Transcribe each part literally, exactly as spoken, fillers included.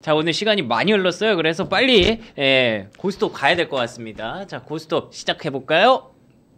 자, 오늘 시간이 많이 흘렀어요. 그래서 빨리 예, 고스톱 가야 될 것 같습니다. 자, 고스톱 시작해 볼까요?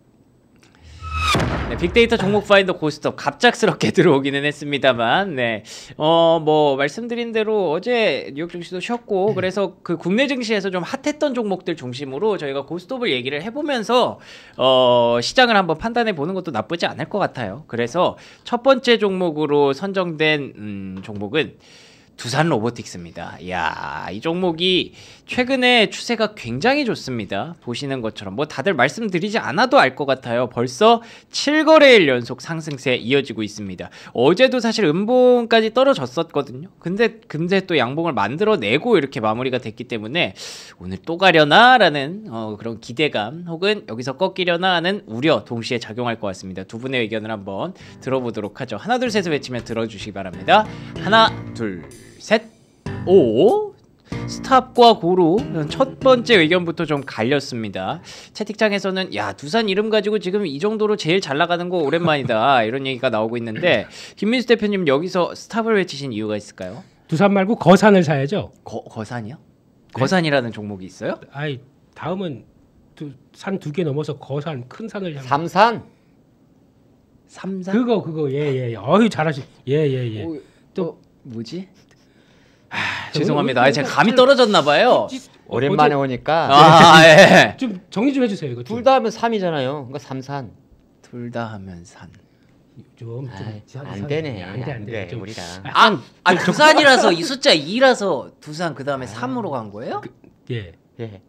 네, 빅데이터 종목 파인더 고스톱 갑작스럽게 들어오기는 했습니다만, 네, 어, 뭐 말씀드린 대로 어제 뉴욕 증시도 쉬었고, 그래서 그 국내 증시에서 좀 핫했던 종목들 중심으로 저희가 고스톱을 얘기를 해보면서 어, 시장을 한번 판단해 보는 것도 나쁘지 않을 것 같아요. 그래서 첫 번째 종목으로 선정된 음, 종목은 두산 로보틱스입니다. 이야, 이 종목이 최근에 추세가 굉장히 좋습니다. 보시는 것처럼 뭐 다들 말씀드리지 않아도 알 것 같아요. 벌써 칠 거래일 연속 상승세 이어지고 있습니다. 어제도 사실 음봉까지 떨어졌었거든요. 근데 금세 또 양봉을 만들어내고 이렇게 마무리가 됐기 때문에 오늘 또 가려나 라는 어, 그런 기대감 혹은 여기서 꺾이려나 하는 우려 동시에 작용할 것 같습니다. 두 분의 의견을 한번 들어보도록 하죠. 하나 둘 셋 외치면 들어주시기 바랍니다. 하나 둘 셋, 오. 스탑과 고루 첫 번째 의견부터 좀 갈렸습니다. 채팅창에서는 야, 두산 이름 가지고 지금 이 정도로 제일 잘 나가는 거 오랜만이다 이런 얘기가 나오고 있는데, 김민수 대표님 여기서 스탑을 외치신 이유가 있을까요? 두산 말고 거산을 사야죠. 거, 거산이요? 네? 거산이라는 종목이 있어요? 아이, 다음은 산 두 개 넘어서 거산 큰 산을 향해. 삼산? 삼산? 그거 그거 예예. 예. 어휴 잘하시. 예예예. 예, 예. 또 어, 뭐지? 아, 죄송합니다. 아, 제가 감이 떨어졌나 봐요. 오랜만에 어제... 오니까. 아, 예. 좀 정리 좀 해주세요. 이거 둘 다 하면 삼이잖아요. 그러니까 삼산. 둘 다 하면 산. 좀, 아이, 좀 안 되네. 안 돼, 안 돼. 좀 우리가. 아, 아 두산이라서 이 숫자 이라서 두산 그 다음에 삼으로 간 거예요? 그, 예. 예.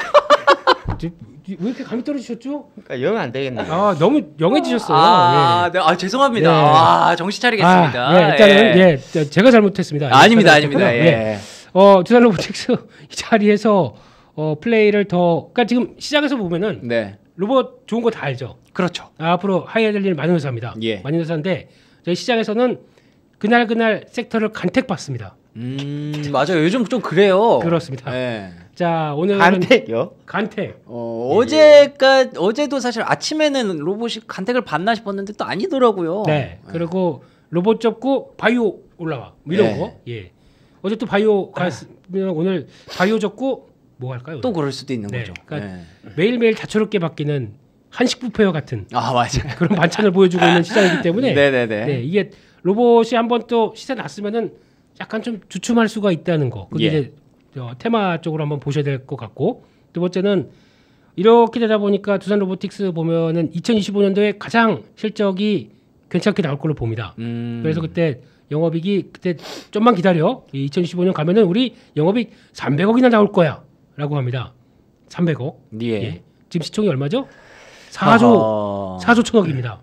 왜 이렇게 감이 떨어지셨죠? 그러니까 영 안 되겠네요. 아, 너무 영해지셨어요. 아, 예. 네, 아 죄송합니다. 예. 아, 정신 차리겠습니다. 아, 예, 일단은 예. 예, 제가 잘못했습니다. 아, 아닙니다, 아닙니다. 예. 예. 어, 두산 로보틱스 이 자리에서 어, 플레이를 더, 그러니까 지금 시장에서 보면은 네. 로봇 좋은 거 다 알죠. 그렇죠. 아, 앞으로 하이해야 될 일 많은 회사입니다. 예. 많은 회사인데 저희 시장에서는 그날 그날 섹터를 간택받습니다. 음, 맞아요. 요즘 좀 그래요. 그렇습니다. 예. 자, 오늘은 간택요? 간택. 어, 예. 어제까 어제도 사실 아침에는 로봇이 간택을 받나 싶었는데 또 아니더라고요. 네. 예. 그리고 로봇 접고 바이오 올라와. 뭐 이런 예. 거. 예. 어제 또 바이오 갔으면 오늘 바이오 접고 뭐 할까요? 또 그럴 수도 있는 네. 거죠. 그러니까 네. 매일매일 다채롭게 바뀌는 한식 뷔페와 같은 아, 맞아요. 그런 반찬을 보여주고 있는 시장이기 때문에 네네네. 네, 이게 로봇이 한번 또 시세 났으면은 약간 좀 주춤할 수가 있다는 거. 그게 예. 이제 어, 테마 쪽으로 한번 보셔야 될 것 같고, 두 번째는 이렇게 되다 보니까 두산 로보틱스 보면은 이천이십오 년도에 가장 실적이 괜찮게 나올 걸로 봅니다. 음. 그래서 그때 영업이익이 그때 좀만 기다려. 이천이십오 년 가면은 우리 영업이익 삼백억이나 나올 거야라고 합니다. 삼백억. 예. 예. 지금 시총이 얼마죠? 사조 어허. 사조 천억입니다.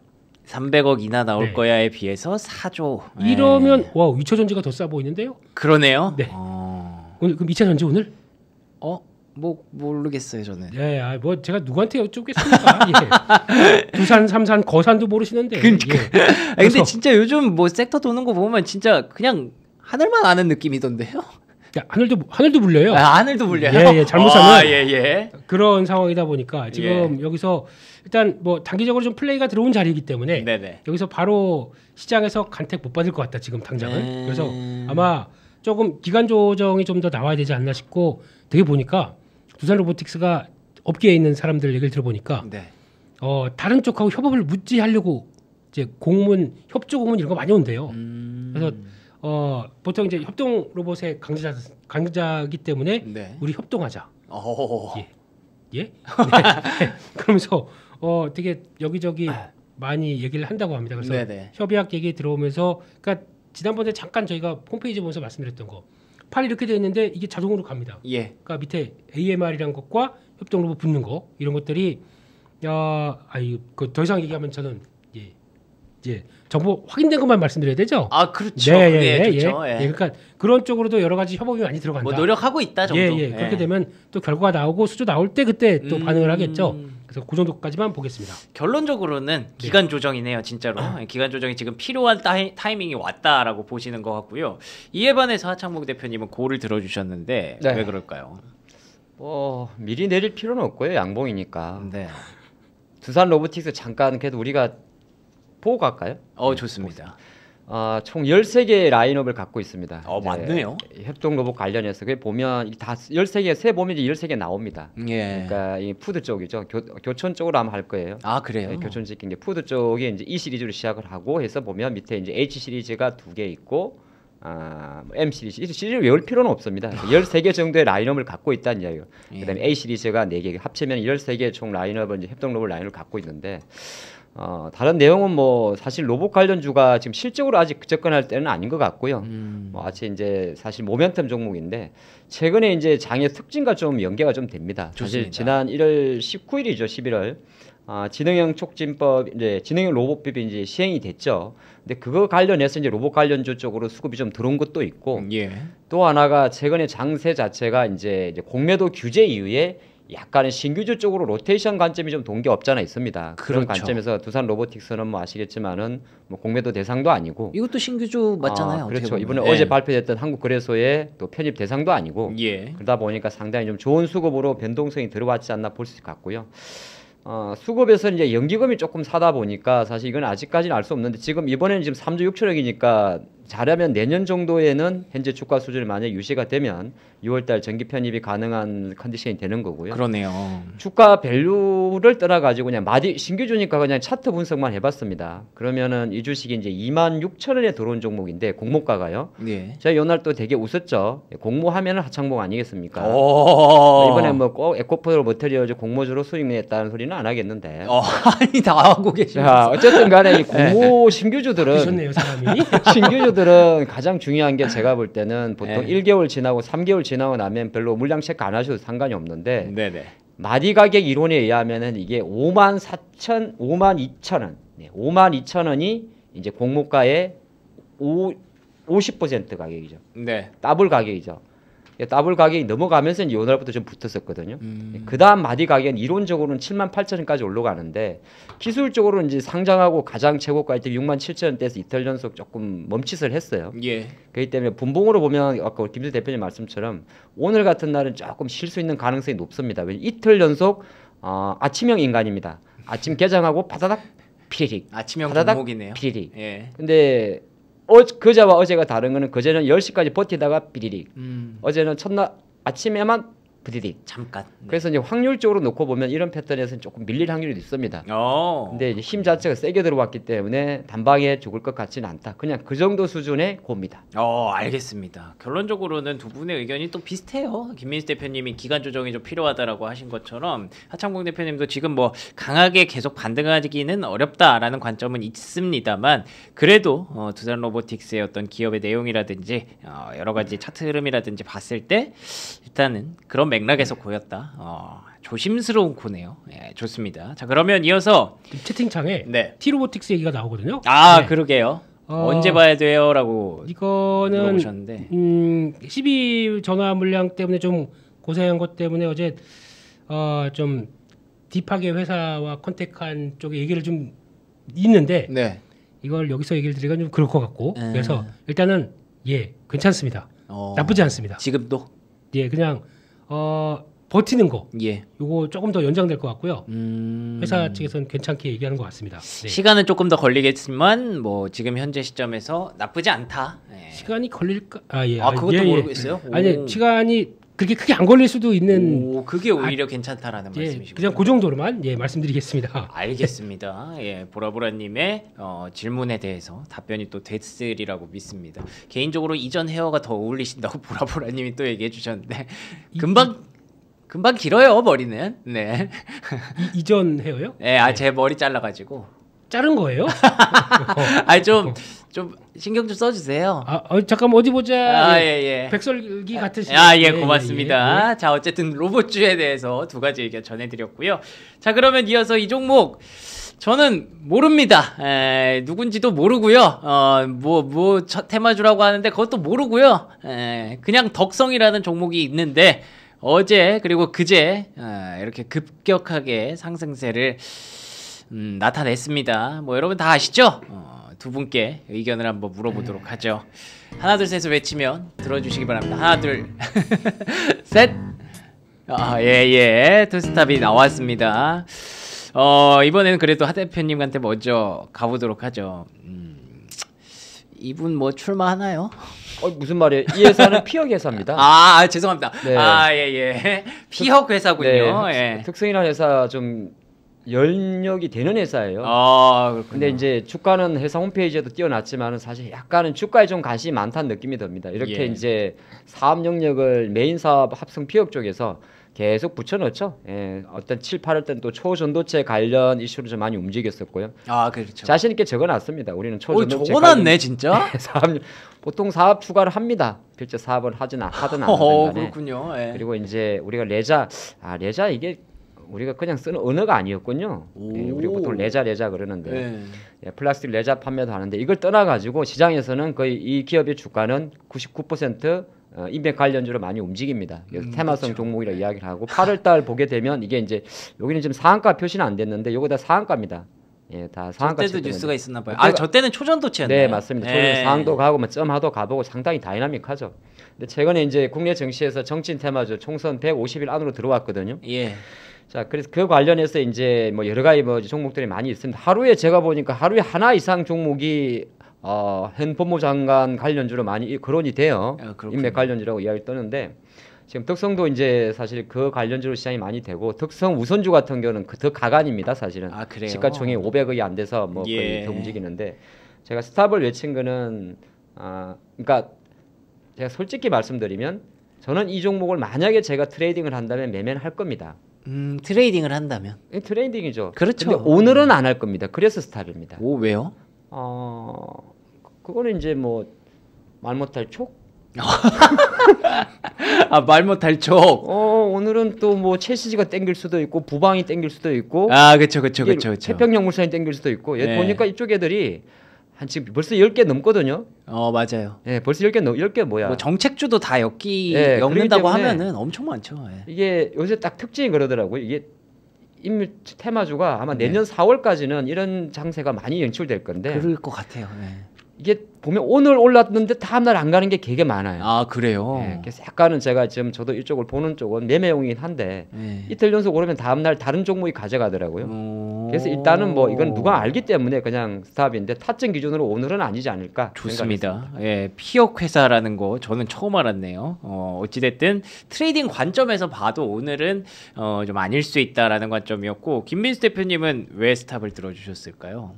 삼백억이나 나올 네. 거야에 비해서 사조. 이러면 네. 와, 이 차 전지가 더 싸 보이는데요? 그러네요. 네. 어... 오늘 그럼 이 차 전지 오늘? 어? 뭐 모르겠어요, 저는. 네, 아, 뭐 제가 누구한테 여쭙겠습니까? 예. 두산, 삼산, 거산도 모르시는데. 그러니까. 예. 아, 근데 진짜 요즘 뭐 섹터 도는 거 보면 진짜 그냥 하늘만 아는 느낌이던데요. 야, 하늘도 하늘도 물려요. 아, 하늘도 물려요. 예, 예, 잘못 사면 아, 예, 예. 그런 상황이다 보니까 지금 예. 여기서 일단 뭐 단기적으로 좀 플레이가 들어온 자리이기 때문에 네네. 여기서 바로 시장에서 간택 못 받을 것 같다 지금 당장은. 음... 그래서 아마 조금 기간 조정이 좀 더 나와야 되지 않나 싶고, 되게 보니까 두산 로보틱스가 업계에 있는 사람들 얘기를 들어보니까 네. 어, 다른 쪽하고 협업을 무찌하려고 이제 공문, 협조 공문 이런 거 많이 온대요. 음... 그래서 어, 보통 이제 협동 로봇의 강자 강자기 때문에 네. 우리 협동하자. 오... 예, 예. 네. 그러면서 어, 되게 여기저기 많이 얘기를 한다고 합니다. 그래서 네네. 협약 얘기 들어오면서, 그러니까 지난번에 잠깐 저희가 홈페이지 보면서 말씀드렸던 거, 팔이 이렇게 되어 있는데 이게 자동으로 갑니다. 예. 그러니까 밑에 에이엠알이라는 것과 협동 로봇 붙는 거, 이런 것들이 어, 아이 그 더 이상 얘기하면 저는 예. 예, 정보 확인된 것만 말씀드려야 되죠. 아, 그렇죠. 네, 예, 예, 좋죠. 예. 예. 예, 그러니까 그런 쪽으로도 여러 가지 협업이 많이 들어간다. 뭐 노력하고 있다 정도. 예, 예. 그렇게 예. 되면 또 결과가 나오고 수주 나올 때 그때 또 음... 반응을 하겠죠. 그래서 그 정도까지만 보겠습니다. 결론적으로는 네. 기간 조정이네요, 진짜로. 기간 조정이 지금 필요한 타이, 타이밍이 왔다라고 보시는 것 같고요. 이에 반해서 하창목 대표님은 고를 들어주셨는데 네. 왜 그럴까요? 뭐 미리 내릴 필요는 없고요, 양봉이니까. 네. 두산 로보틱스 잠깐 그래도 우리가 보고 갈까요? 어, 좋습니다. 어, 총 열세 개의 라인업을 갖고 있습니다. 어, 맞네요. 협동 로봇 관련해서 그 보면 다 열세 개 세 보면 이제 열세 개 나옵니다. 예. 그러니까 이 푸드 쪽이죠. 교, 교촌 쪽으로 아마 할 거예요. 아, 그래요? 네, 교촌 직행 이제 푸드 쪽에 이제 E 시리즈로 시작을 하고 해서 보면 밑에 이제 H 시리즈가 두 개 있고 아, M 시리즈, 이 시리즈를 외울 필요는 없습니다. 열세 개 정도의 라인업을 갖고 있다는 이야기예요. 예. 그다음에 A 시리즈가 네 개, 합치면 열세 개 총 라인업을 이제 협동 로봇 라인을 갖고 있는데 어, 다른 내용은 뭐 사실 로봇 관련주가 지금 실적으로 아직 접근할 때는 아닌 것 같고요. 음. 뭐 아직 이제 사실 모멘텀 종목인데 최근에 이제 장의 특징과 좀 연계가 좀 됩니다. 좋습니다. 사실 지난 일월 십구일이죠, 십일월. 아, 지능형 촉진법 이제 지능형 로봇법이 이제 시행이 됐죠. 근데 그거 관련해서 이제 로봇 관련주 쪽으로 수급이 좀 들어온 것도 있고 예. 또 하나가 최근에 장세 자체가 이제, 이제 공매도 규제 이후에 약간의 신규주 쪽으로 로테이션 관점이 좀 동기 없잖아 있습니다. 그런 그렇죠. 관점에서 두산 로보틱스는 뭐 아시겠지만은 뭐 공매도 대상도 아니고 이것도 신규주 맞잖아요. 아, 그렇죠. 어떻게 이번에 보면. 어제 예. 발표됐던 한국거래소의 또 편입 대상도 아니고 예. 그러다 보니까 상당히 좀 좋은 수급으로 변동성이 들어왔지 않나 볼 수 같고요. 어, 수급에서 이제 연기금이 조금 사다 보니까 사실 이건 아직까지는 알 수 없는데 지금 이번에는 지금 삼조 육천억이니까 잘하면 내년 정도에는 현재 주가 수준이 만약 유지가 되면 유월달 정기 편입이 가능한 컨디션이 되는 거고요. 그러네요. 주가 밸류를 떠나 가지고 그냥 마디 신규주니까 그냥 차트 분석만 해봤습니다. 그러면은 이 주식이 이제 이만 육천 원에 들어온 종목인데 공모가가요. 예. 제가 요날 또 되게 웃었죠. 공모하면은 하창봉 아니겠습니까? 오. 이번에 뭐 꼭 에코프로 머테리얼즈 공모주로 수익 냈다는 소리는 안 하겠는데. 어, 아니 다 하고 계시죠. 자, 어쨌든 간에 이 공모 신규주들은 하셨네요, 사람이. 신규주들은 가장 중요한 게 제가 볼 때는 보통 네. 일 개월 지나고 삼 개월 지나고 나면 별로 물량 체크 안 하셔도 상관이 없는데 네네. 마디 가격 이론에 의하면은 이게 오만 사천, 오만 이천 원, 네, 오만 이천 원이 이제 공모가의 오, 오십 퍼센트 가격이죠. 네. 더블 가격이죠. 더블 가격이 넘어가면서 이제 오늘부터 좀 붙었었거든요. 음. 그 다음 마디 가격은 이론적으로는 칠만 팔천 원까지 올라가는데 기술적으로는 이제 상장하고 가장 최고가일 때 육만 칠천 원대에서 이틀 연속 조금 멈칫을 했어요. 예. 그렇기 때문에 분봉으로 보면 아까 김수 대표님 말씀처럼 오늘 같은 날은 조금 쉴 수 있는 가능성이 높습니다. 왜냐면 이틀 연속 어, 아침형 인간입니다. 아침 개장하고 바다닥 피리릭. 아침형 바다닥 종목이네요. 피리릭. 예. 근데 어, 그제와 어제가 다른 거는 그제는 열 시까지 버티다가 비리릭. 음. 어제는 첫날 아침에만 비리릭. 잠깐. 네. 그래서 이제 확률적으로 놓고 보면 이런 패턴에서는 조금 밀릴 확률이 있습니다. 어. 근데 이제 힘 자체가 세게 들어왔기 때문에 단방에 죽을 것 같지는 않다. 그냥 그 정도 수준의 고입니다. 어, 알겠습니다. 결론적으로는 두 분의 의견이 또 비슷해요. 김민수 대표님이 기간 조정이 좀 필요하다라고 하신 것처럼 하창봉 대표님도 지금 뭐 강하게 계속 반등하기는 어렵다라는 관점은 있습니다만 그래도 어, 두산 로보틱스의 어떤 기업의 내용이라든지 어, 여러 가지 차트 흐름이라든지 봤을 때 일단은 그런 맥락에서 보였다. 어, 조심스러운 코네요. 예, 좋습니다. 자, 그러면 이어서 채팅창에 네. 티로보틱스 얘기가 나오거든요. 아, 네. 그러게요. 어, 언제 봐야 돼요라고 이거는 물어보셨는데. 음, 십이 전화 물량 때문에 좀 고생한 것 때문에 어제 어, 좀 딥하게 회사와 컨택한 쪽에 얘기를 좀 있는데 네. 이걸 여기서 얘기를 드리기가 좀 그럴 것 같고 음. 그래서 일단은 예 괜찮습니다. 어, 나쁘지 않습니다. 지금도 예 그냥 어, 버티는 거 예. 요거 조금 더 연장될 것 같고요. 음... 회사 측에서는 괜찮게 얘기하는 것 같습니다. 네. 시간은 조금 더 걸리겠지만 뭐 지금 현재 시점에서 나쁘지 않다. 예. 시간이 걸릴까? 아 예. 아, 그것도 예, 예. 모르겠어요. 아니 오. 시간이 그렇게 크게 안 걸릴 수도 있는 오, 그게 오히려 괜찮다라는 예, 말씀이시군요. 그냥 그 정도로만 예 말씀드리겠습니다. 알겠습니다. 예, 보라보라님의 어, 질문에 대해서 답변이 또 됐으리라고 믿습니다. 개인적으로 이전 헤어가 더 어울리신다고 보라보라님이 또 얘기해 주셨는데 금방 금방 길어요 머리는. 네. 이, 이전 헤어요? 예, 아, 제 머리 잘라가지고. 자른 거예요? 아좀 좀 신경 좀 써주세요. 아 어, 잠깐 어디 보자. 아, 예. 예, 예. 백설기 같으시. 아, 예, 고맙습니다. 예, 예. 자, 어쨌든 로봇주에 대해서 두 가지 의견 전해드렸고요. 자, 그러면 이어서 이 종목 저는 모릅니다. 에, 누군지도 모르고요. 어, 뭐, 뭐 테마주라고 하는데 그것도 모르고요. 에, 그냥 덕성이라는 종목이 있는데 어제 그리고 그제 어, 이렇게 급격하게 상승세를 음, 나타냈습니다. 뭐 여러분 다 아시죠? 어, 두 분께 의견을 한번 물어보도록 하죠. 하나 둘 셋을 외치면 들어주시기 바랍니다. 하나 둘 셋. 아, 예예 투스탑이 나왔습니다. 어, 이번에는 그래도 하 대표님한테 먼저 가보도록 하죠. 음, 이분 뭐 출마하나요? 어, 무슨 말이에요? 이 회사는 피혁 회사입니다. 아, 아 죄송합니다. 네. 아, 예, 예. 피혁 회사군요. 네, 예. 특성이라는 회사 좀 연력이 되는 회사예요. 아, 그렇군요. 근데 이제 주가는 회사 홈페이지에도 띄워놨지만은 사실 약간은 주가에 좀 관심이 많다는 느낌이 듭니다. 이렇게 예. 이제 사업 영역을 메인 사업 합성 피혁 쪽에서 계속 붙여넣죠. 예, 어떤 칠, 팔월 때는 또 초전도체 관련 이슈로 좀 많이 움직였었고요. 아, 그렇죠. 자신 있게 적어놨습니다. 우리는 오, 초전도체 적어놨네 진짜. 사업, 보통 사업 추가를 합니다. 실제 사업을 하진 않- 하든 안 어, 하든 간에. 그렇군요. 예. 그리고 이제 우리가 레자, 아 레자 이게 우리가 그냥 쓰는 언어가 아니었군요. 예, 우리 보통 레자 레자 그러는데 예. 예, 플라스틱 레자 판매도 하는데 이걸 떠나가지고 시장에서는 거의 이 기업의 주가는 구십구 퍼센트 어, 인맥 관련주로 많이 움직입니다. 그래서 음, 테마성 그쵸. 종목이라 이야기를 하고 팔월 달 보게 되면 이게 이제 여기는 지금 상한가 표시는 안 됐는데 이거 다 상한가입니다. 예, 다 저 상한가. 때도 칠 뉴스가 때문에. 있었나 봐요. 그때가- 아, 저 때는 초전도체였나요? 네, 맞습니다. 예. 초전 상도 가고 뭐 점하도 가보고 상당히 다이나믹하죠. 근데 최근에 이제 국내 증시에서 정치인 테마주 총선 백오십 일 안으로 들어왔거든요. 예. 자, 그래서 그 관련해서 이제 뭐 여러 가지 뭐 종목들이 많이 있습니다. 하루에 제가 보니까 하루에 하나 이상 종목이 어, 현 법무장관 관련주로 많이 거론이 돼요. 아, 그렇군요. 인맥 관련주라고 이야기 떠는데 지금 특성도 이제 사실 그 관련주로 시장이 많이 되고 특성 우선주 같은 경우는 그 더 가관입니다. 사실은 아, 그래요? 시가총액 오백억이 안 돼서 뭐 거의 예. 더 움직이는데 제가 스탑을 외친 거는 아, 그러니까 제가 솔직히 말씀드리면 저는 이 종목을 만약에 제가 트레이딩을 한다면 매매는 할 겁니다. 음, 트레이딩을 한다면. 이 트레이딩이죠. 그렇죠. 근데 오늘은 안 할 겁니다. 그래서 스탑입니다. 오, 왜요? 어, 그거는 이제 뭐 말 못할 촉. 아, 말 못할 촉. 어, 오늘은 또 뭐 첼시가 땡길 수도 있고 부방이 땡길 수도 있고. 아, 그렇죠, 그렇죠, 그렇죠, 그렇죠. 태평양 물산이 땡길 수도 있고. 얘 네. 보니까 이쪽 애들이 한 지금 벌써 열 개 넘거든요. 어, 맞아요. 예, 벌써 열 개 넘, 열 개 뭐야? 뭐 정책주도 다 엮기 예, 엮는다고 그렇기 때문에 하면은 엄청 많죠. 예. 이게 요새 딱 특징이 그러더라고요. 이게 인물 테마주가 아마 네. 내년 사월까지는 이런 장세가 많이 연출될 건데 그럴 것 같아요. 예. 이게 보면 오늘 올랐는데 다음 날 안 가는 게 되게 많아요. 아, 그래요. 예, 그래서 약간은 제가 지금 저도 이쪽을 보는 쪽은 매매용이긴 한데 예. 이틀 연속 오르면 다음 날 다른 종목이 가져가더라고요. 오... 그래서 일단은 뭐 이건 누가 알기 때문에 그냥 스탑인데 타점 기준으로 오늘은 아니지 않을까 좋습니다. 예, 피혁 회사라는 거 저는 처음 알았네요. 어, 어찌됐든 트레이딩 관점에서 봐도 오늘은 어, 좀 아닐 수 있다라는 관점이었고 김민수 대표님은 왜 스탑을 들어주셨을까요?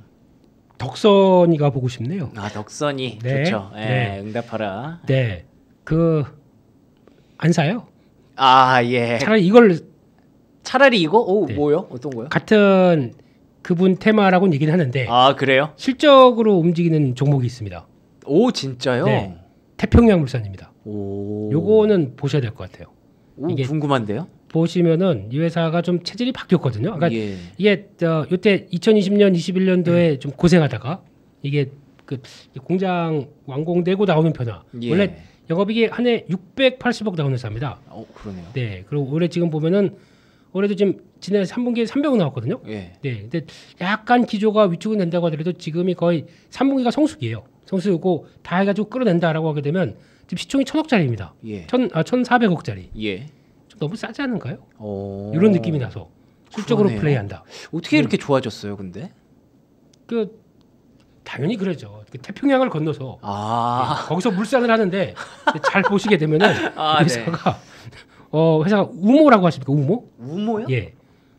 덕선이가 보고 싶네요. 아, 덕선이 네. 좋죠. 예, 네. 응답하라. 네, 그 안 사요. 아, 예. 차라리 이걸 차라리 이거? 오, 네. 뭐요? 어떤 거요? 같은 그분 테마라고는 얘기는 하는데 아, 그래요? 실적으로 움직이는 종목이 있습니다. 오, 진짜요? 네. 태평양물산입니다. 오. 요거는 보셔야 될 것 같아요. 오, 이게- 궁금한데요? 보시면은 이 회사가 좀 체질이 바뀌었거든요. 그러니까 예. 이게 저 요때 이천이십 년, 이십일 년도에 좀 고생하다가 이게 그 공장 완공되고 나오는 변화. 예. 원래 영업이익이 한 해 육백팔십억 나오는 회사입니다. 어, 그러네요. 네. 그리고 올해 지금 보면은 올해도 지금 지난 삼 분기에 삼백억 나왔거든요. 예. 네. 근데 약간 기조가 위축은 된다고 하더라도 지금이 거의 삼 분기가 성수기예요. 성수기고 다 해가지고 끌어낸다라고 하게 되면 지금 시총이 천억짜리입니다. 예. 천, 아, 천사백억짜리. 예. 좀 너무 싸지 않은가요? 오. 이런 느낌이 나서 실적으로 그러네요. 플레이한다. 어떻게 이렇게 좋아졌어요, 근데? 그 당연히 그러죠. 그 태평양을 건너서 아. 예, 거기서 물산을 하는데 잘 보시게 되면은 아, 이 회사가 어 회사가 우모라고 하십니까? 우모? 우모요? 예,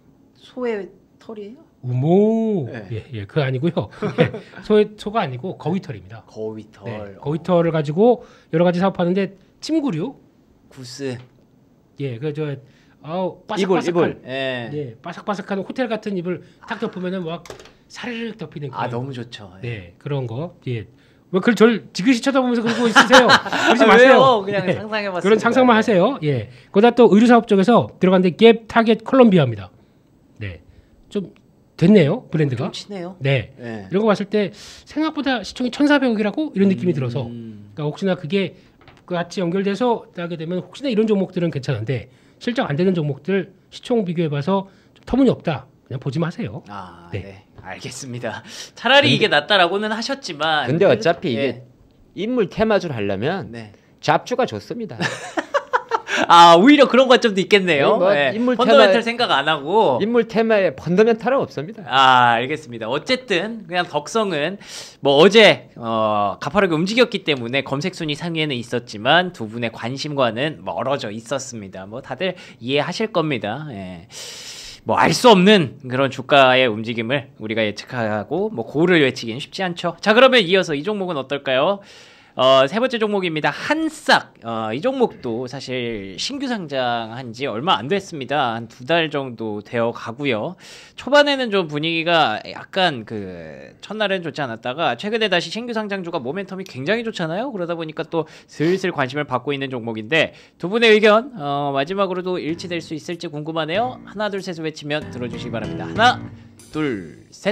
소의 털이에요? 우모. 네. 예, 예, 그거 아니고요. 예, 소의 소가 아니고 거위털입니다. 거위털. 네, 거위털을 가지고 여러 가지 사업하는데 침구류. 구스. 예, 그저 아우 이불, 바삭바삭한 이불. 예. 네, 바삭바삭한 호텔 같은 이불 딱 덮으면은 막 사르륵 덮이는 아, 그런 너무 좋죠. 예. 네, 그런 거. 예. 왜 그걸 절 지그시 쳐다보면서 그러고 있으세요? 그러지 아, 마세요. 왜요? 그냥 네. 상상해봤어요. 그런 상상만 하세요. 예. 거기다 또 의류 사업 쪽에서 들어갔는데 갭, 타겟, 콜롬비아입니다. 네. 좀 됐네요. 브랜드가. 좀 치네요. 네. 예. 이런 거 봤을 때 생각보다 시총이 천사백억이라고 이런 느낌이 들어서 음. 그러니까 혹시나 그게 같이 연결돼서 하게 되면 혹시나 이런 종목들은 괜찮은데 실적 안 되는 종목들 시총 비교해 봐서 좀 터무니없다. 그냥 보지 마세요. 아, 네. 네. 알겠습니다. 차라리 이게 낫다라고는 하셨지만 근데 어차피 예. 이게 인물 테마주를 하려면 네. 잡주가 좋습니다. 아 오히려 그런 관점도 있겠네요. 뭐 네. 인물 펀더멘탈 테마, 생각 안 하고 인물 테마에 펀더멘탈은 없습니다. 아 알겠습니다. 어쨌든 그냥 덕성은 뭐 어제 어, 가파르게 움직였기 때문에 검색 순위 상위에는 있었지만 두 분의 관심과는 멀어져 있었습니다. 뭐 다들 이해하실 겁니다. 예. 뭐 알 수 없는 그런 주가의 움직임을 우리가 예측하고 뭐 고를 외치기는 쉽지 않죠. 자 그러면 이어서 이 종목은 어떨까요? 어, 세 번째 종목입니다. 한싹. 어, 이 종목도 사실 신규 상장한 지 얼마 안 됐습니다. 한 두 달 정도 되어 가고요. 초반에는 좀 분위기가 약간 그 첫날엔 좋지 않았다가 최근에 다시 신규 상장주가 모멘텀이 굉장히 좋잖아요. 그러다 보니까 또 슬슬 관심을 받고 있는 종목인데 두 분의 의견 어, 마지막으로도 일치될 수 있을지 궁금하네요. 하나 둘 셋을 외치면 들어주시기 바랍니다. 하나 둘 셋.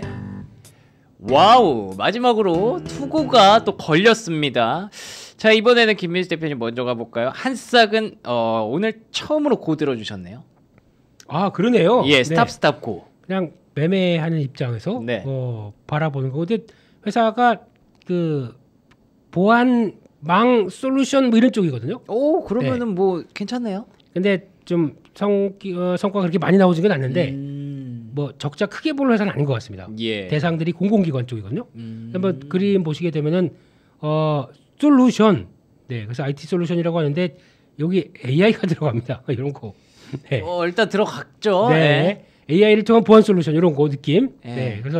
와우 마지막으로 투고가 또 걸렸습니다. 자 이번에는 김민수 대표님 먼저 가볼까요? 한싹은 어, 오늘 처음으로 고 들어주셨네요. 아 그러네요. 예 스탑 네. 스탑 고. 그냥 매매하는 입장에서 네. 어, 바라보는 거. 근데 회사가 그 보안망 솔루션 뭐 이런 쪽이거든요. 오 그러면은 네. 뭐 괜찮네요. 근데 좀 성, 어, 성과가 그렇게 많이 나오지는 않는데 음... 뭐 적자 크게 볼 회사는 아닌 것 같습니다. 예. 대상들이 공공기관 쪽이거든요. 음... 한번 그림 보시게 되면은 어, 솔루션, 네, 그래서 아이티 솔루션이라고 하는데 여기 에이아이가 들어갑니다. 이런 거. 네. 어, 일단 들어갔죠. 네. 네. 에이아이를 통한 보안 솔루션 이런 거 느낌. 네. 네. 그래서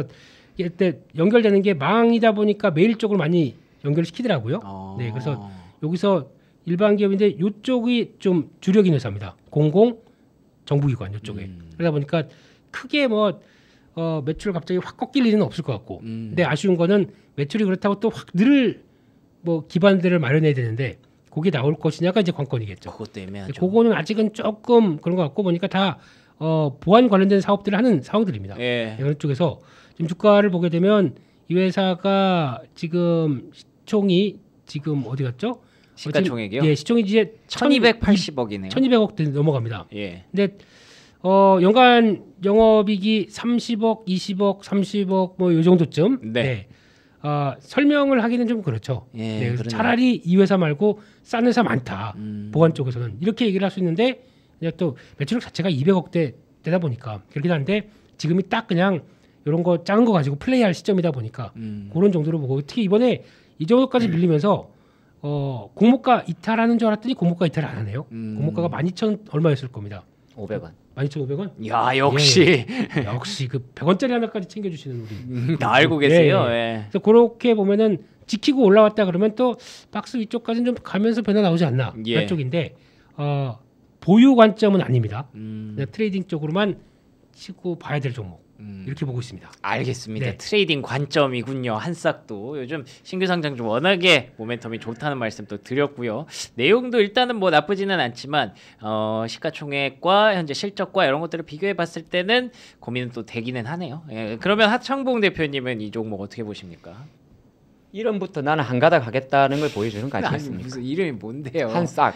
이때 연결되는 게 망이다 보니까 메일 쪽을 많이 연결시키더라고요. 어... 네, 그래서 여기서 일반 기업인데 이쪽이 좀 주력인 회사입니다. 공공 정부기관 이쪽에. 음. 그러다 보니까 크게 뭐 어, 매출 갑자기 확 꺾일 일은 없을 것 같고. 음. 근데 아쉬운 거는 매출이 그렇다고 또 확 늘 뭐 기반들을 마련해야 되는데 그게 나올 것이냐가 이제 관건이겠죠. 그것도 애매하죠. 그거는 아직은 조금 그런 것 같고 보니까 다 어, 보안 관련된 사업들을 하는 사업들입니다. 예. 이런 쪽에서 지금 주가를 보게 되면 이 회사가 지금 시총이 지금 어디 갔죠? 시가총액이요? 예, 시총이 이제 천이백팔십억이네요. 천이백억 넘어갑니다. 예. 근데 어, 연간 영업이익이 삼십억, 이십억, 삼십억 뭐 이 정도쯤. 네. 네. 어, 설명을 하기는 좀 그렇죠. 예, 네, 그래서 그러네요. 차라리 이 회사 말고 싼 회사 많다. 음. 보안 쪽에서는 이렇게 얘기를 할 수 있는데 그냥 또 매출액 자체가 이백억대 되다 보니까 그렇긴 한데 지금이 딱 그냥 이런 거 작은 거 가지고 플레이할 시점이다 보니까 음. 그런 정도로 보고 특히 이번에 이 정도까지 밀리면서 어, 공모가 이탈하는 줄 알았더니 공모가 이탈을 안 하네요. 음. 공모가가 만 이천 얼마였을 겁니다. 오백 원. 만 이천오백 원? 야 역시 예, 역시 그 백 원짜리 하나까지 챙겨주시는 우리. 음, 다 알고 계세요. 예, 예. 예. 그래서 그렇게 보면은 지키고 올라왔다 그러면 또 박스 위쪽까지는 좀 가면서 변화 나오지 않나 예. 그런 쪽인데 어, 보유 관점은 아닙니다. 음. 그냥 트레이딩 쪽으로만 치고 봐야 될 종목 음. 이렇게 보고 있습니다. 알겠습니다. 네. 트레이딩 관점이군요. 한싹도 요즘 신규 상장 중 워낙에 모멘텀이 좋다는 말씀 또 드렸고요. 내용도 일단은 뭐 나쁘지는 않지만 어, 시가총액과 현재 실적과 이런 것들을 비교해 봤을 때는 고민은 또 되기는 하네요. 예, 그러면 하창봉 대표님은 이 종목 어떻게 보십니까? 이름부터 나는 한 가닥 하겠다는 걸 보여주는 거 아니, 아니겠습니까? 무슨 이름이 뭔데요? 한싹.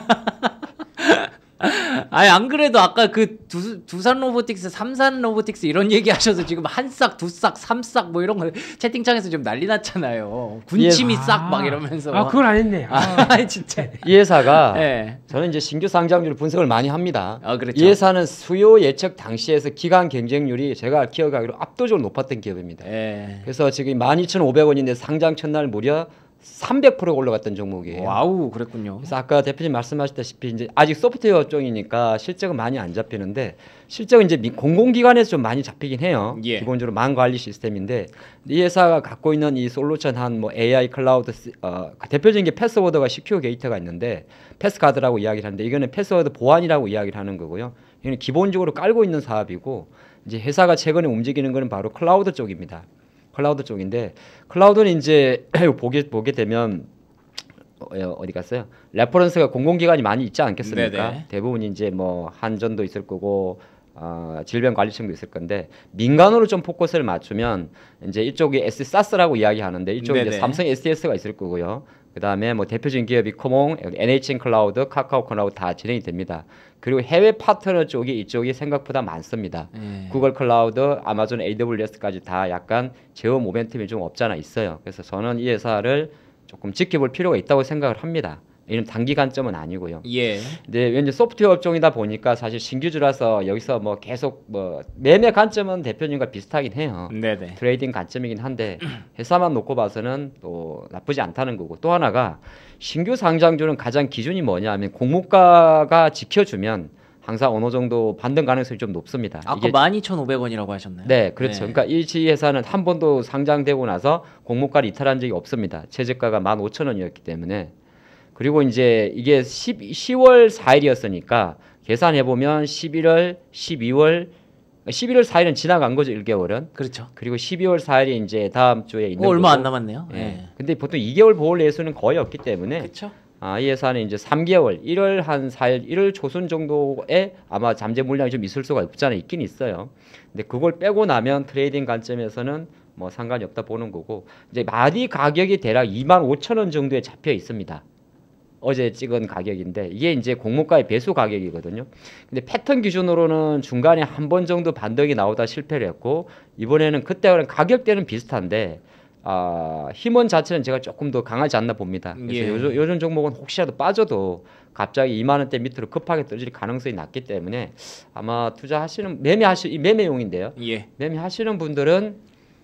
아니 안 그래도 아까 그 두, 두산 로보틱스, 삼산 로보틱스 이런 얘기 하셔서 지금 한싹, 두싹, 삼싹 뭐 이런 거 채팅창에서 지금 난리 났잖아요. 군침이 예. 싹 막 아. 이러면서. 아 그걸 안 했네. 아, 아 진짜. 이 회사가 네. 저는 이제 신규 상장률 분석을 많이 합니다. 아 그렇죠. 이 회사는 수요 예측 당시에서 기간 경쟁률이 제가 기억하기로 압도적으로 높았던 기업입니다. 예. 그래서 지금 만 이천오백 원인데 상장 첫날 무려 삼백 퍼센트가 올라갔던 종목이에요. 와우 그랬군요. 그래서 아까 대표님 말씀하셨다시피 이제 아직 소프트웨어 쪽이니까 실적은 많이 안 잡히는데 실적은 이제 공공기관에서 좀 많이 잡히긴 해요. 예. 기본적으로 망 관리 시스템인데 이 회사가 갖고 있는 이 솔루션 한 뭐 에이아이 클라우드 어, 대표적인 게 패스워드가 시큐어 게이트가 있는데 패스카드라고 이야기를 하는데 이거는 패스워드 보안이라고 이야기를 하는 거고요. 이거는 기본적으로 깔고 있는 사업이고 이제 회사가 최근에 움직이는 거는 바로 클라우드 쪽입니다. 클라우드 쪽인데 클라우드는 이제 보게 보게 되면 어디 갔어요? 레퍼런스가 공공기관이 많이 있지 않겠습니까? 네네. 대부분 이제 뭐 한전도 있을 거고 어, 질병관리청도 있을 건데 민간으로 좀 포커스를 맞추면 이제 이쪽이 에스 사스라고 이야기하는데 이쪽에 이제 삼성 에스디에스가 있을 거고요. 그 다음에 뭐 대표적인 기업이 코몽, 엔에이치엔 클라우드, 카카오 클라우드 다 진행이 됩니다. 그리고 해외 파트너 쪽이 이쪽이 생각보다 많습니다. 예. 구글 클라우드, 아마존 에이더블유에스까지 다 약간 제어 모멘텀이 좀 없잖아 있어요. 그래서 저는 이 회사를 조금 지켜볼 필요가 있다고 생각을 합니다. 이런 단기 관점은 아니고요. 예. 근데 왠지 소프트웨어 업종이다 보니까 사실 신규주라서 여기서 뭐 계속 뭐 매매 관점은 대표님과 비슷하긴 해요. 네네. 트레이딩 관점이긴 한데 회사만 놓고 봐서는 또 나쁘지 않다는 거고, 또 하나가 신규 상장주는 가장 기준이 뭐냐면 공모가가 지켜주면 항상 어느 정도 반등 가능성이 좀 높습니다. 아까 이게 만 이천오백 원이라고 하셨나요? 네, 그렇죠. 네. 그러니까 이 지회사는 한 번도 상장되고 나서 공모가를 이탈한 적이 없습니다. 최저가가 만 오천 원이었기 때문에. 그리고 이제 이게 시월 사일이었으니까 계산해 보면 십일월, 십이월, 십일월 사일은 지나간 거죠, 일 개월은. 그렇죠. 그리고 십이월 사일이 이제 다음 주에 있는 어, 얼마 거고. 안 남았네요. 예. 네. 근데 보통 이 개월 보홀 예수는 거의 없기 때문에 그렇죠. 아, 이 회사는 이제 삼 개월, 일월 한 사일, 일월 초순 정도에 아마 잠재 물량이 좀 있을 수가 없잖아요. 있긴 있어요. 근데 그걸 빼고 나면 트레이딩 관점에서는 뭐 상관이 없다 보는 거고, 이제 마디 가격이 대략 이만 오천 원 정도에 잡혀 있습니다. 어제 찍은 가격인데 이게 이제 공모가의 배수 가격이거든요. 근데 패턴 기준으로는 중간에 한 번 정도 반등이 나오다 실패를 했고, 이번에는 그때랑 가격대는 비슷한데 아, 힘원 자체는 제가 조금 더 강하지 않나 봅니다. 그래서 예. 요즘, 요즘 종목은 혹시라도 빠져도 갑자기 이만 원대 밑으로 급하게 떨어질 가능성이 낮기 때문에 아마 투자하시는 매매하시 매매용인데요. 예. 매매하시는 분들은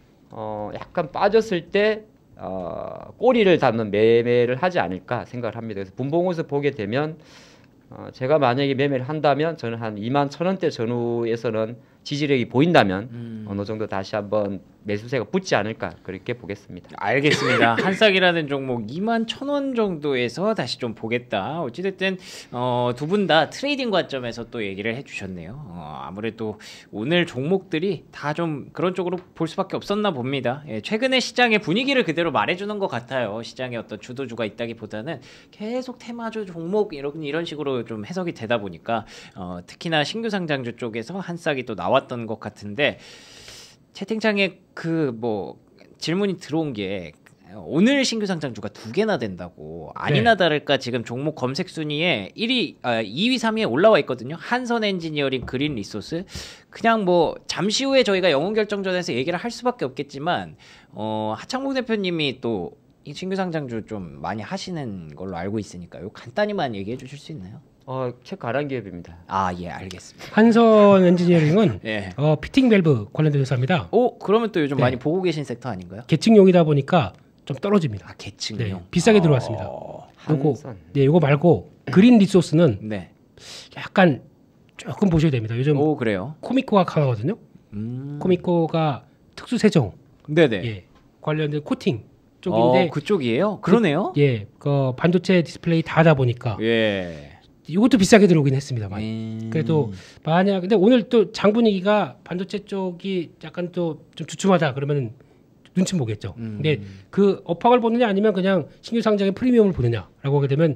어, 약간 빠졌을 때 어, 꼬리를 잡는 매매를 하지 않을까 생각을 합니다. 그래서 분봉에서 보게 되면 어, 제가 만약에 매매를 한다면 저는 한 이만 천 원대 전후에서는 지지력이 보인다면 음. 어느 정도 다시 한번 매수세가 붙지 않을까 그렇게 보겠습니다. 알겠습니다. 한싹이라는 종목 이만 천 원 정도에서 다시 좀 보겠다. 어찌됐든 어, 두 분 다 트레이딩 관점에서 또 얘기를 해주셨네요. 어, 아무래도 오늘 종목들이 다 좀 그런 쪽으로 볼 수밖에 없었나 봅니다. 예, 최근에 시장의 분위기를 그대로 말해주는 것 같아요. 시장에 어떤 주도주가 있다기보다는 계속 테마주 종목 이런 이런 식으로 좀 해석이 되다 보니까 어, 특히나 신규 상장주 쪽에서 한싹이 또 나왔던 것 같은데, 채팅창에 그 뭐 질문이 들어온 게 오늘 신규 상장주가 두 개나 된다고. 아니나 다를까 지금 종목 검색 순위에 일 위, 아, 이 위, 삼 위에 올라와 있거든요. 한선 엔지니어링, 그린 리소스. 그냥 뭐 잠시 후에 저희가 영혼 결정전에서 얘기를 할 수밖에 없겠지만 어, 하창봉 대표님이 또 이 신규 상장주 좀 많이 하시는 걸로 알고 있으니까요. 간단히만 얘기해 주실 수 있나요? 어, 책 가란 기업입니다. 아, 예, 알겠습니다. 한선 엔지니어링은 예. 어, 피팅 밸브 관련된 회사입니다. 오, 그러면 또 요즘 네. 많이 보고 계신 섹터 아닌가요? 계층용이다 보니까 좀 떨어집니다. 아, 계층용. 네, 비싸게 들어왔습니다. 어... 요거, 한선. 네, 요거 말고 그린 리소스는 네. 약간 조금 보셔야 됩니다. 요즘 오, 그래요? 코미코가 강하거든요. 음... 코미코가 특수 세정, 네네. 예, 관련된 코팅 쪽인데, 어, 그쪽이에요? 그러네요. 그, 예, 그 반도체 디스플레이 다 하다 보니까 예. 이것도 비싸게 들어오긴 했습니다만. 음... 그래도 만약 근데 오늘 또 장 분위기가 반도체 쪽이 약간 또 좀 주춤하다 그러면 눈치 보겠죠. 음... 근데 그 업황을 보느냐 아니면 그냥 신규 상장의 프리미엄을 보느냐라고 하게 되면,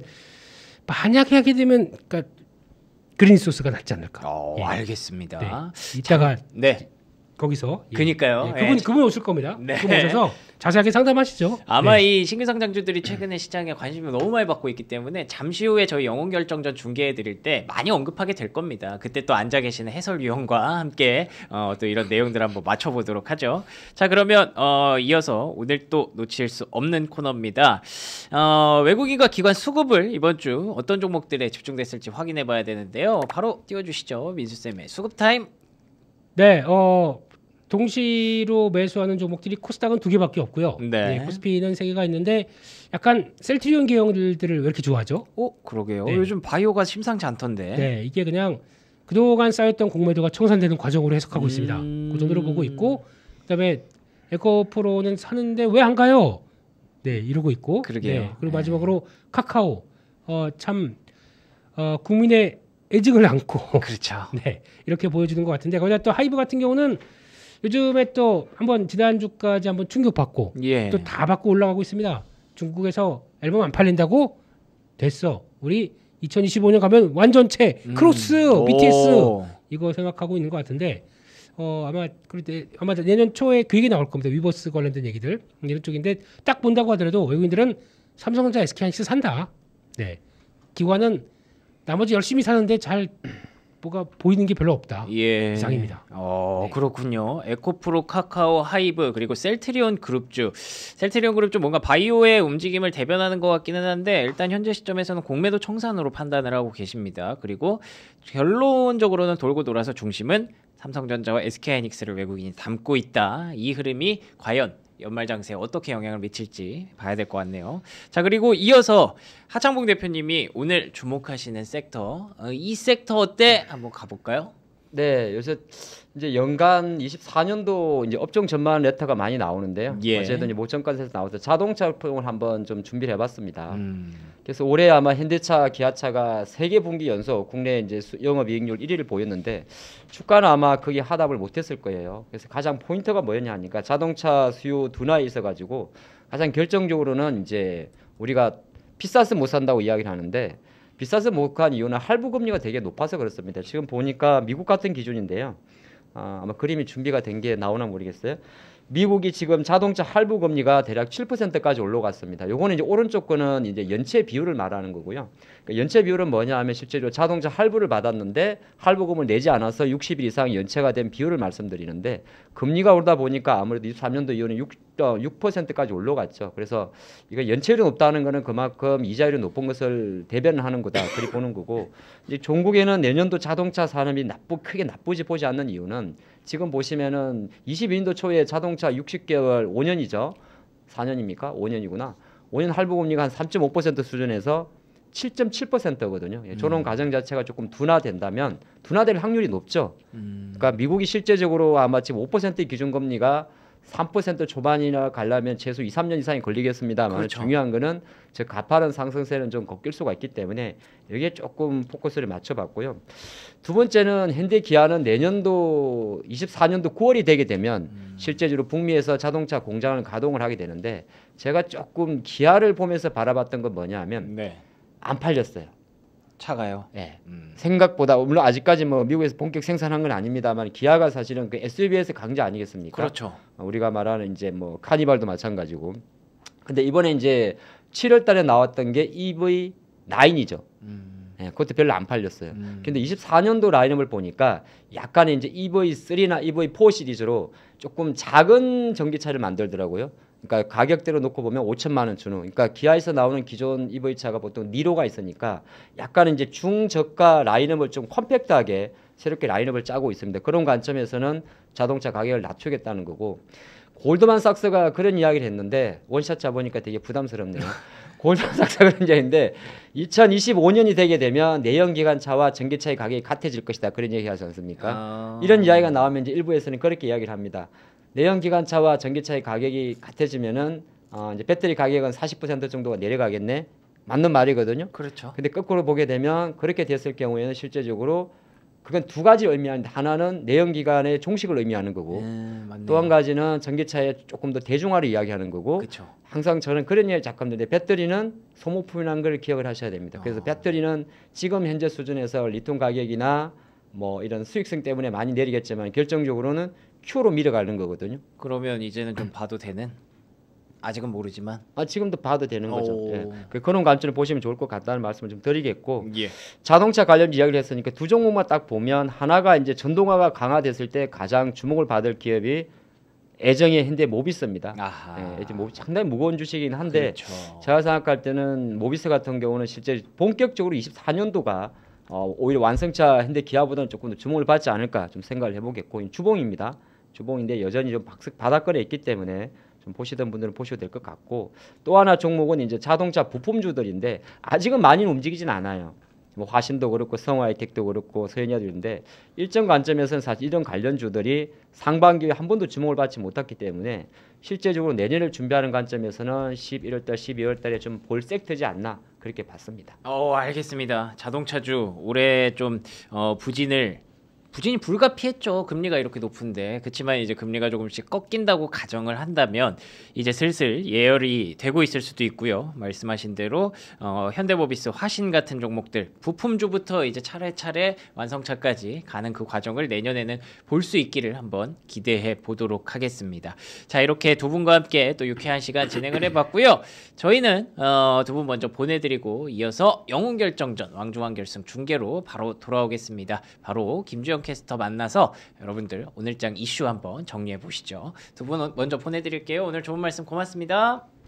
만약에 하게 되면 그러니까 그린 소스가 낫지 않을까. 어, 예. 알겠습니다. 네. 이따가 네. 거기서 예. 그니까요. 예. 그분 예. 그분 오실 겁니다. 네. 그분 오셔서 자세하게 상담하시죠. 아마 네. 이 신규 상장주들이 최근에 시장에 관심을 너무 많이 받고 있기 때문에 잠시 후에 저희 영혼 결정전 중계해 드릴 때 많이 언급하게 될 겁니다. 그때 또 앉아 계시는 해설위원과 함께 어, 또 이런 내용들 한번 맞춰보도록 하죠. 자, 그러면 어, 이어서 오늘 또 놓칠 수 없는 코너입니다. 어, 외국인과 기관 수급을 이번 주 어떤 종목들에 집중됐을지 확인해 봐야 되는데요. 바로 띄워주시죠. 민수쌤의 수급 타임. 네, 어 동시로 매수하는 종목들이 코스닥은 두 개밖에 없고요. 네. 네, 코스피는 세 개가 있는데 약간 셀트리온 계열들을 왜 이렇게 좋아하죠? 오, 그러게요. 네. 요즘 바이오가 심상치 않던데. 네, 이게 그냥 그동안 쌓였던 공매도가 청산되는 과정으로 해석하고 음... 있습니다. 그 정도로 보고 있고, 그다음에 에코프로는 사는데 왜 안 가요? 네, 이러고 있고. 그러게요. 네, 그리고 네. 마지막으로 카카오, 어, 참 어, 국민의 애증을 안고 그렇죠. 네, 이렇게 보여주는 것 같은데, 거기다 또 하이브 같은 경우는 요즘에 또 한번 지난주까지 한번 충격받고 예. 또 다 받고 올라가고 있습니다. 중국에서 앨범 안 팔린다고 됐어. 우리 이천이십오 년 가면 완전체 음. 크로스 오. 비티에스 이거 생각하고 있는 것 같은데, 어 아마 그때 아마 내년 초에 그 얘기 나올 겁니다. 위버스 관련된 얘기들 이런 쪽인데, 딱 본다고 하더라도 외국인들은 삼성전자, 에스케이하이닉스 산다. 네, 기관은 나머지 열심히 사는데 잘 뭐가 보이는 게 별로 없다. 예. 이상입니다. 어, 네. 그렇군요. 에코프로, 카카오, 하이브 그리고 셀트리온 그룹주. 셀트리온 그룹주 뭔가 바이오의 움직임을 대변하는 것 같기는 한데 일단 현재 시점에서는 공매도 청산으로 판단을 하고 계십니다. 그리고 결론적으로는 돌고 돌아서 중심은 삼성전자와 에스케이하이닉스를 외국인이 담고 있다. 이 흐름이 과연 연말 장세에 어떻게 영향을 미칠지 봐야 될 것 같네요. 자, 그리고 이어서 하창봉 대표님이 오늘 주목하시는 섹터, 어, 이 섹터 어때? 한번 가볼까요? 네, 요새 이제 연간 이십사 년도 이제 업종 전망 레터가 많이 나오는데요. 예. 어제도 이제 모천관에서 나와서 자동차 품을 한번 좀 준비를 해봤습니다. 음. 그래서 올해 아마 현대차, 기아차가 세 개 분기 연속 국내 이제 영업이익률 일 위를 보였는데 주가는 아마 거기에 하답을 못했을 거예요. 그래서 가장 포인트가 뭐였냐 하니까 자동차 수요 둔화에 있어가지고 가장 결정적으로는 이제 우리가 비싸서 못 산다고 이야기를 하는데. 비싸서 못 간 이유는 할부 금리가 되게 높아서 그렇습니다. 지금 보니까 미국 같은 기준인데요. 아, 아마 그림이 준비가 된 게 나오나 모르겠어요. 미국이 지금 자동차 할부 금리가 대략 칠 퍼센트까지 올라갔습니다. 요거는 이제 오른쪽 거는 이제 연체 비율을 말하는 거고요. 그러니까 연체 비율은 뭐냐 하면 실제로 자동차 할부를 받았는데 할부금을 내지 않아서 육십 일 이상 연체가 된 비율을 말씀드리는데 금리가 오르다 보니까 아무래도 이십삼 년도 이후는 육 퍼센트까지 올라갔죠. 그래서 이거 연체율이 높다는 거는 그만큼 이자율이 높은 것을 대변하는 거다. 그리 보는 거고 이제 종국에는 내년도 자동차 산업이 나쁘 크게 나쁘지 보지 않는 이유는 지금 보시면은 이십이 년도 초에 자동차 육십 개월 오 년이죠. 사 년입니까? 오 년이구나. 오 년 할부 금리가 한 삼 점 오 퍼센트 수준에서 칠 점 칠 퍼센트거든요. 예, 저런 음. 가정 자체가 조금 둔화된다면 둔화될 확률이 높죠. 음. 그러니까 미국이 실제적으로 아마 지금 오 퍼센트 기준금리가 삼 퍼센트 초반이나 가려면 최소 이, 삼 년 이상이 걸리겠습니다만 그렇죠. 중요한 거는 저 가파른 상승세는 좀 꺾일 수가 있기 때문에 여기에 조금 포커스를 맞춰봤고요. 두 번째는 현대 기아는 내년도 이십사 년도 구월이 되게 되면 음. 실제적으로 북미에서 자동차 공장을 가동을 하게 되는데 제가 조금 기아를 보면서 바라봤던 건 뭐냐 하면 네. 안 팔렸어요. 차가요? 네. 음. 생각보다 물론 아직까지 뭐 미국에서 본격 생산한 건 아닙니다만 기아가 사실은 그 에스유브이에서 강자 아니겠습니까? 그렇죠. 우리가 말하는 이제 뭐 카니발도 마찬가지고. 근데 이번에 이제 칠월 달에 나왔던 게 이브이 나인이죠. 음. 네, 그것도 별로 안 팔렸어요. 음. 근데 이십사 년도 라인업을 보니까 약간의 이제 이브이 쓰리나 이브이 포 시리즈로 조금 작은 전기차를 만들더라고요. 그러니까 가격대로 놓고 보면 오천만 원 주는. 그러니까 기아에서 나오는 기존 이브이 차가 보통 니로가 있으니까 약간 이제 중저가 라인업을 좀 컴팩트하게 새롭게 라인업을 짜고 있습니다. 그런 관점에서는 자동차 가격을 낮추겠다는 거고. 골드만삭스가 그런 이야기를 했는데 원샷 잡으니까 되게 부담스럽네요. 골드만삭스가 그런 이야기인데 이천이십오 년이 되게 되면 내연기관차와 전기차의 가격이 같아질 것이다. 그런 얘기 하지 않습니까? 아... 이런 이야기가 나오면 이제 일부에서는 그렇게 이야기를 합니다. 내연기관차와 전기차의 가격이 같아지면은 어 이제 배터리 가격은 사십 퍼센트 정도가 내려가겠네. 맞는 말이거든요. 그렇죠. 근데 거꾸로 보게 되면 그렇게 됐을 경우에는 실제적으로 그건 두 가지 의미하는데 하나는 내연기관의 종식을 의미하는 거고 음, 또 한 가지는 전기차의 조금 더 대중화를 이야기하는 거고 그쵸. 항상 저는 그런 이야기 자꾸 하는데 배터리는 소모품이라는 걸 기억을 하셔야 됩니다. 그래서 어. 배터리는 지금 현재 수준에서 리튬 가격이나 뭐 이런 수익성 때문에 많이 내리겠지만 결정적으로는 Q로 밀어가는 거거든요. 그러면 이제는 좀 봐도 되는? 아직은 모르지만 아 지금도 봐도 되는 거죠. 예. 그런 관점을 보시면 좋을 것 같다는 말씀을 좀 드리겠고 예. 자동차 관련 이야기를 했으니까 두 종목만 딱 보면 하나가 이제 전동화가 강화됐을 때 가장 주목을 받을 기업이 애정의 현대 모비스입니다. 예, 이제 모비스 상당히 무거운 주식이긴 한데 그렇죠. 제가 생각할 때는 모비스 같은 경우는 실제 본격적으로 이십사 년도가 어, 오히려 완성차 현대 기아보다는 조금 더 주목을 받지 않을까 좀 생각을 해보겠고 주봉입니다. 주봉인데 여전히 좀 바닥거리에 있기 때문에 좀 보시던 분들은 보셔도 될 것 같고 또 하나 종목은 이제 자동차 부품주들인데 아직은 많이 움직이진 않아요. 뭐 화신도 그렇고 성화이텍도 그렇고 서현야들인데 일정 관점에서는 사실 이런 관련주들이 상반기에 한 번도 주목을 받지 못했기 때문에 실제적으로 내년을 준비하는 관점에서는 십일월 달, 십이월 달에 좀 볼 섹터지 않나 그렇게 봤습니다. 어, 알겠습니다. 자동차주 올해 좀 어, 부진을 부진이 불가피했죠. 금리가 이렇게 높은데. 그렇지만 이제 금리가 조금씩 꺾인다고 가정을 한다면 이제 슬슬 예열이 되고 있을 수도 있고요. 말씀하신 대로 어, 현대모비스, 화신 같은 종목들 부품주부터 이제 차례차례 완성차까지 가는 그 과정을 내년에는 볼 수 있기를 한번 기대해 보도록 하겠습니다. 자, 이렇게 두 분과 함께 또 유쾌한 시간 진행을 해봤고요. 저희는 어, 두 분 먼저 보내드리고 이어서 영웅결정전 왕중왕 결승 중계로 바로 돌아오겠습니다. 바로 김주영 캐스터 만나서 여러분들 오늘장 이슈 한번 정리해 보시죠. 두 분 먼저 보내드릴게요. 오늘 좋은 말씀 고맙습니다.